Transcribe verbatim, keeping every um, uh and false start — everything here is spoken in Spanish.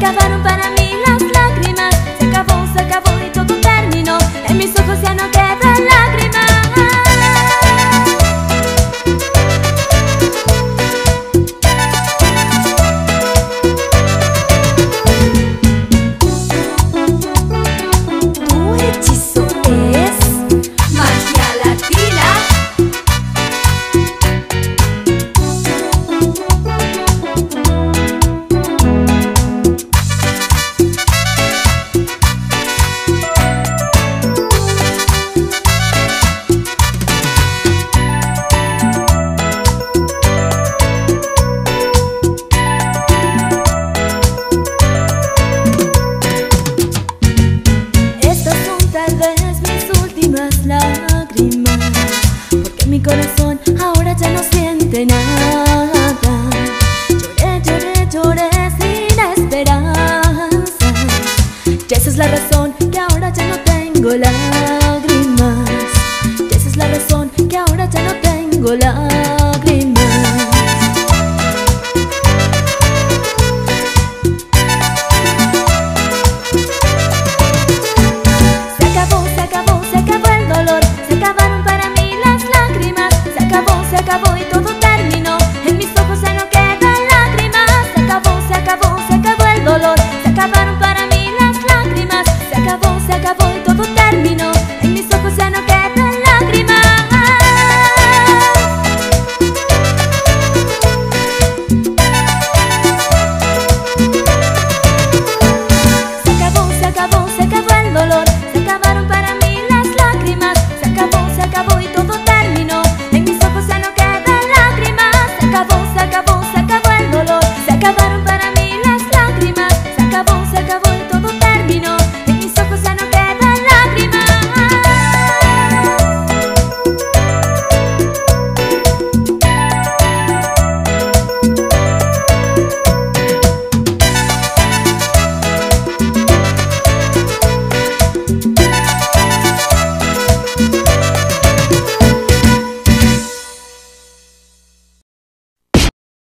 acabaron para mí las lágrimas. Se acabó, se acabó y todo terminó. En mis ojos ya no quedan lágrimas. Tu hechizo es magia latina. Tal vez mis últimas lágrimas, porque mi corazón ahora ya no siente nada. Lloré, lloré, lloré sin esperanza, y esa es la razón